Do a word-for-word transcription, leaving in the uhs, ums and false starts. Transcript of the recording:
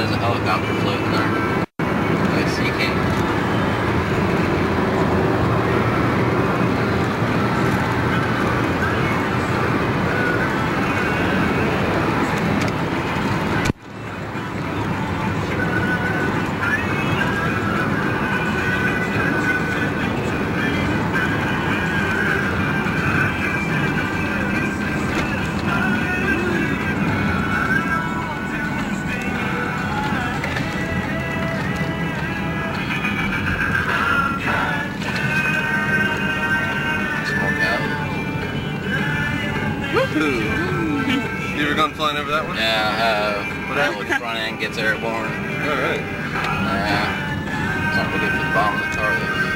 has a helicopter floating there. Like sea king. You ever gone flying over that one? Yeah, I have. What happened? The front end gets airborne. Alright. Yeah. It's not really good for the bottom of the Charlie.